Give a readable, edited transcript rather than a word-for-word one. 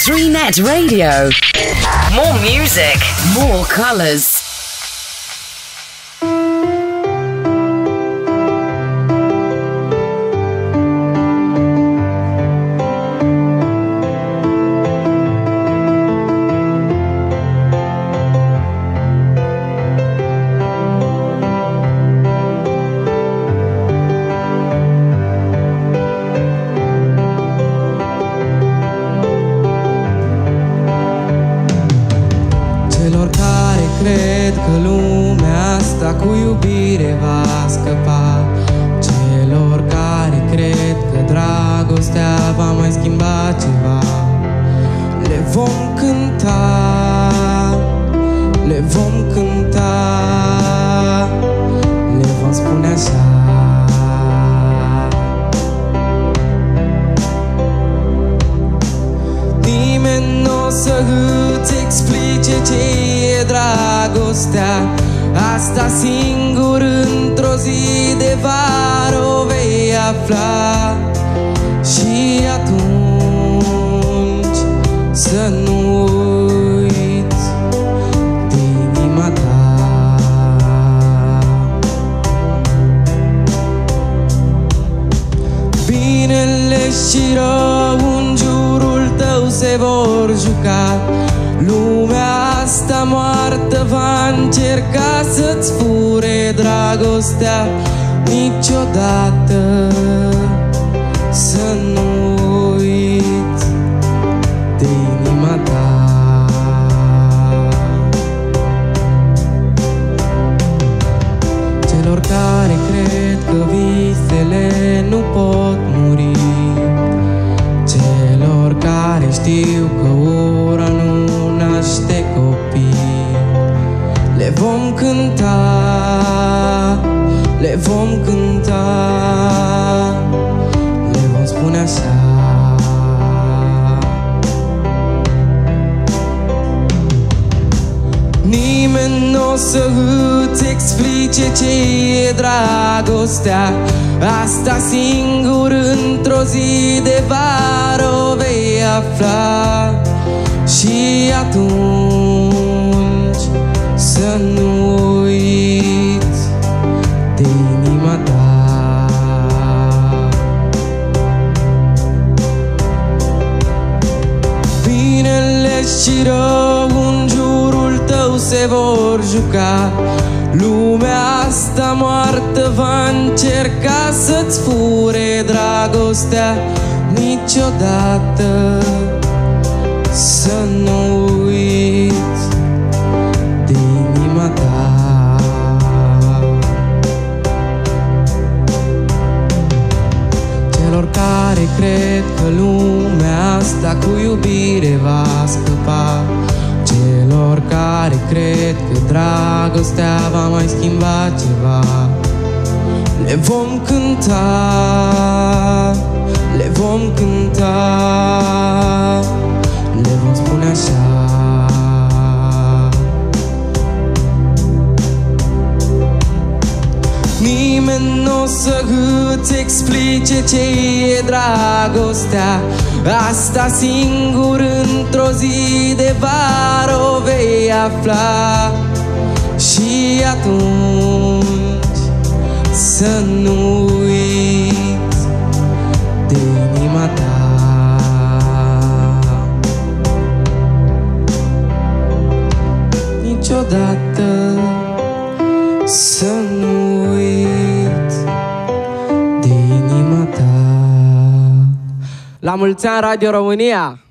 3net Radio. More music, more colors. Cred că lumea asta cu iubire va scăpa. Celor care cred că dragostea va mai schimba ceva, le vom cânta, le vom cânta, le vom spune așa. Nimeni n-o să îți explice ce e dragostea asta, singur într-o zi de vară o vei afla. Și atunci să nu uiți de inima ta. Binele și rău în jurul tău se vor juca. Lumea asta moartă va încerca să-ți fure dragostea. Niciodată să nu uiți de inima ta. Celor care cred că visele nu pot muri, celor care știu că ora nu naște copii, le vom cânta, le vom cânta, le vom spune așa. Nimeni n-o să îți explice ce e dragostea asta, singur într-o zi de vară o vei afla. Și atunci să nu uiți de inima ta. Binele și rău în jurul tău se vor juca. Lumea asta moartă va încerca să-ți fure dragostea. Niciodată să nu uiți de inima ta. Celor care cred că lumea asta cu iubire va scăpa, celor care cred că dragostea va mai schimba ceva, le vom cânta, le vom cânta, le vom spune așa. Nimeni n-o să îți explice ce e dragostea asta, singur într-o zi de vară o vei afla. Și atunci să nu uiți de inima ta. Niciodată să nu uiți de inima ta. La mulți ani, Radio România!